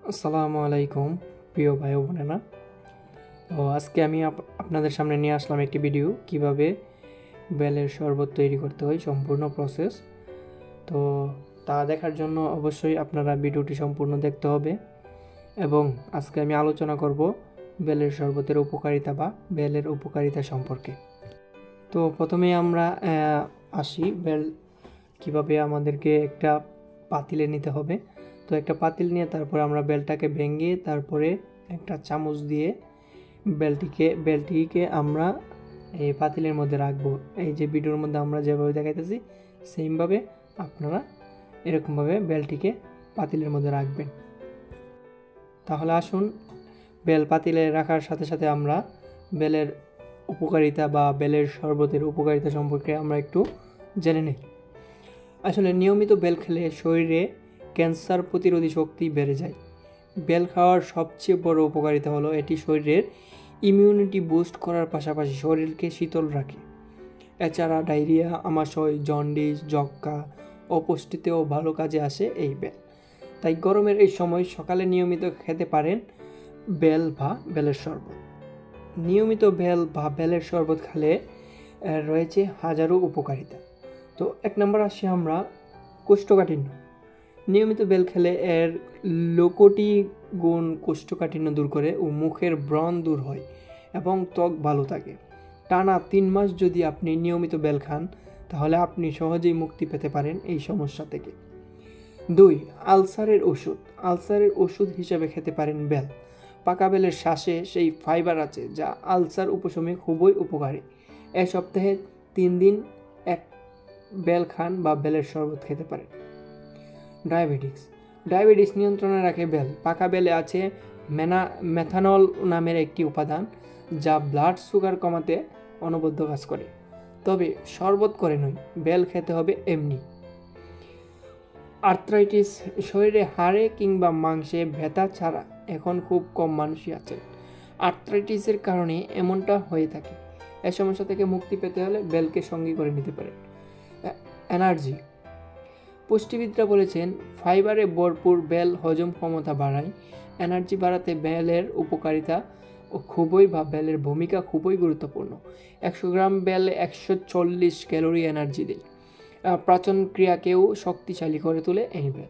আসসালামু আলাইকুম প্রিয় ভাই ও বোনেরা। তো আজকে আমি আপনাদের সামনে নিয়ে আসলাম একটি ভিডিও কিভাবে বেলের শরবত তৈরি করতে হয়, সম্পূর্ণ প্রসেস। তো তা দেখার জন্য অবশ্যই আপনারা ভিডিওটি সম্পূর্ণ দেখতে হবে। এবং আজকে আমি আলোচনা করব বেলের শরবতের উপকারিতা বা বেলের উপকারিতা সম্পর্কে। তো প্রথমেই আমরা আসি বেল কিভাবে আমাদেরকে একটা পাতিলে নিতে হবে। তো একটা পাতিল নিয়ে তারপর আমরা বেলটাকে ভেঙে তারপরে একটা চামচ দিয়ে বেলটিকে আমরা এই পাতিলের মধ্যে রাখবো। এই যে ভিডিওর মধ্যে আমরা যেভাবে দেখাইতেছি সেমভাবে আপনারা এরকমভাবে বেলটিকে পাতিলের মধ্যে রাখবেন। তাহলে আসুন বেল পাতিলে রাখার সাথে সাথে আমরা বেলের উপকারিতা বা বেলের শরবতের উপকারিতা সম্পর্কে আমরা একটু জেনে নিই। আসলে নিয়মিত বেল খেলে শরীরে ক্যান্সার প্রতিরোধী শক্তি বেড়ে যায়। বেল খাওয়ার সবচেয়ে বড় উপকারিতা হলো এটি শরীরের ইমিউনিটি বুস্ট করার পাশাপাশি শরীরকে শীতল রাখে। এছাড়া ডায়রিয়া, আমাশয়, জন্ডিস, যক্ষ্মা, অপুষ্টিতেও ভালো কাজে আসে এই বেল। তাই গরমের এই সময় সকালে নিয়মিত খেতে পারেন বেল বা বেলের শরবত। নিয়মিত বেল বা বেলের শরবত খেলে রয়েছে হাজারো উপকারিতা। তো এক নম্বর আসি আমরা কোষ্ঠকাঠিন্য। নিয়মিত বেল খেলে এর লোকটি গুণ কোষ্ঠকাঠিন্য দূর করে ও মুখের ব্রণ দূর হয় এবং ত্বক ভালো থাকে। টানা 3 মাস যদি আপনি নিয়মিত বেল খান তাহলে আপনি সহজেই মুক্তি পেতে পারেন এই সমস্যা থেকে। 2. আলসারের ওষুধ হিসেবে খেতে পারেন বেল। পাকা বেলের শ্বাসে সেই ফাইবার আছে যা আলসার উপশমে খুবই উপকারী। এক সপ্তাহে 3 দিন এক বেল খান বা বেলের শরবত খেতে পারেন। ডায়াবেটিস নিয়ন্ত্রণে রাখে বেল। পাকা বেলে আছে মেথানল নামের একটি উপাদান যা ব্লাড সুগার কমাতে অনবদ্য কাজ করে। তবে শরবত করে নয়, বেল খেতে হবে এমনি। আর্থ্রাইটিস, শরীরে হাড়ে কিংবা মাংসে ব্যথা ছাড়া এখন খুব কম মানুষই আছেন। আর্থ্রাইটিসের কারণে এমনটা হয়ে থাকে। এই সমস্যা থেকে মুক্তি পেতে হলে বেলকে সঙ্গী করে নিতে পারেন। এনার্জি, পুষ্টিবিদরা বলেছেন ফাইবারে ভরপুর বেল হজম ক্ষমতা বাড়ায়। এনার্জি বাড়াতে বেলের উপকারিতা বেলের ভূমিকা খুবই গুরুত্বপূর্ণ। 100 গ্রাম বেল 140 ক্যালোরি এনার্জি দেয়। পাচন ক্রিয়াকেও শক্তিশালী করে তোলে এই বেল।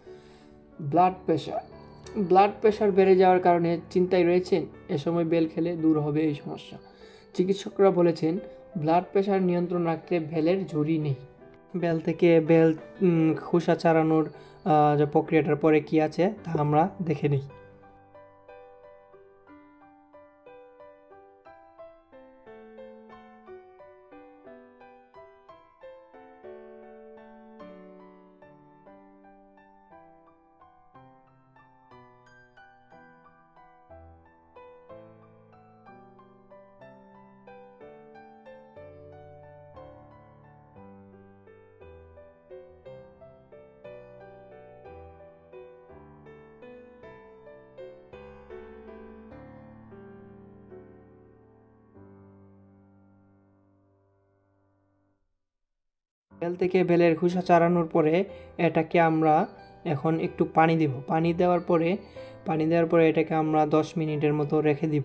ব্লাড প্রেশার বেড়ে যাওয়ার কারণে চিন্তায় রয়েছেন, এ সময় বেল খেলে দূর হবে এই সমস্যা। চিকিৎসকরা বলেছেন ব্লাড প্রেশার নিয়ন্ত্রণ রাখতে বেলের ঝুরি নেই। বেল থেকে খোসা ছাড়ানোর যে প্রক্রিয়াটার পরে কি আছে তা আমরা দেখে নিই। বেল থেকে বেলের খোসা ছাড়ানোর পরে এটাকে আমরা এখন একটু পানি দিব। পানি দেওয়ার পরে এটাকে আমরা 10 মিনিটের মতো রেখে দিব।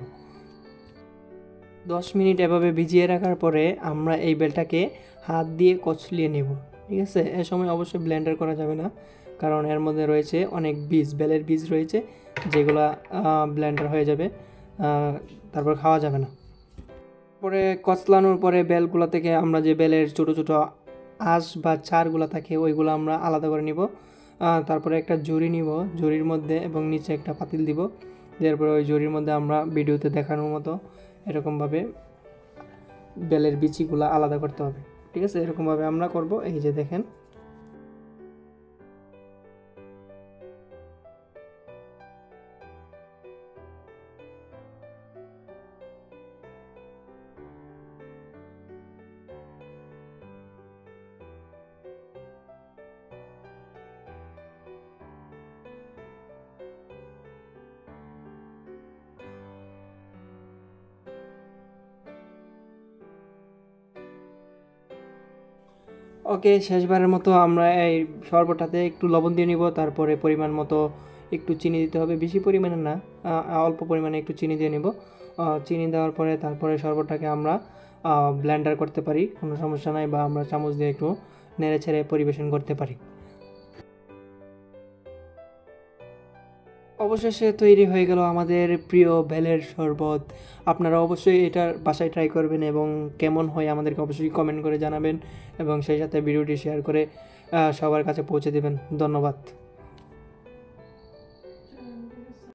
10 মিনিট এভাবে ভিজিয়ে রাখার পরে আমরা এই বেলটাকে হাত দিয়ে কচলিয়ে নেব। ঠিক আছে, এ সময় অবশ্যই ব্লেন্ডার করা যাবে না, কারণ এর মধ্যে রয়েছে অনেক বেলের বীজ রয়েছে যেগুলো ব্লেন্ডার হয়ে যাবে, তারপর খাওয়া যাবে না। পরে কচলানোর পরে বেলগুলো থেকে আমরা যে বেলের ছোটো ছোটো আঁশ বা চারগুলো থাকে ওইগুলো আমরা আলাদা করে নিব। তারপরে একটা ঝুড়ি নিব, ঝুড়ির মধ্যে এবং নিচে একটা পাতিল দিব। তারপরে ওই ঝুড়ির মধ্যে আমরা ভিডিওতে দেখানোর মতো এরকমভাবে বেলের বিচিগুলো আলাদা করতে হবে। ঠিক আছে, এরকমভাবে আমরা করব। এই যে দেখেন, ওকে, শেষবারের মতো আমরা এই শরবতটাতে একটু লবণ দিয়ে নিব, তারপরে পরিমাণ মতো একটু চিনি দিতে হবে, বেশি পরিমাণে না, অল্প পরিমাণে একটু চিনি দিয়ে নেব। চিনি দেওয়ার পরে তারপরে শরবতটাকে আমরা ব্লেন্ডার করতে পারি, কোনো সমস্যা নাই, বা আমরা চামচ দিয়ে একটু নেড়ে ছেড়ে পরিবেশন করতে পারি। অবশেষে তৈরি হয়ে গেল আমাদের প্রিয় বেলের শরবত। আপনারা অবশ্যই এটা বাসায় ট্রাই করবেন এবং কেমন হয় আমাদেরকে অবশ্যই কমেন্ট করে জানাবেন এবং সেই সাথে ভিডিওটি শেয়ার করে সবার কাছে পৌঁছে দেবেন। ধন্যবাদ।